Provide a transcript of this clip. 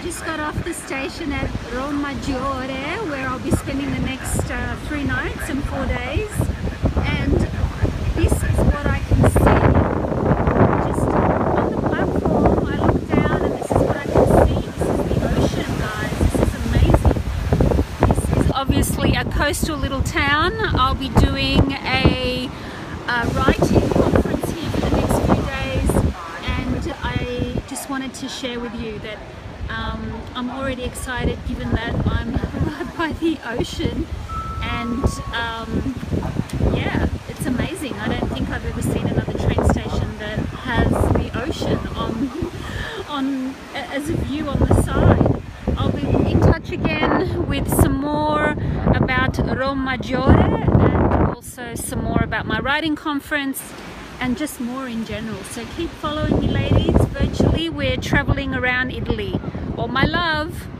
just got off the station at Romaggiore, where I'll be spending the next 3 nights and 4 days. And this is what I can see. Just on the platform, I look down and this is what I can see. This is the ocean, guys. This is amazing. This is obviously a coastal little town. I'll be doing a writing conference here for the next few days, and I just wanted to share with you that I'm already excited, given that I'm right by the ocean, and yeah, it's amazing. I don't think I've ever seen another train station that has the ocean on as a view on the side. I'll be in touch again with some more about Romaggiore and also some more about my writing conference and just more in general. So keep following me, ladies. Virtually, we're traveling around Italy. All my love.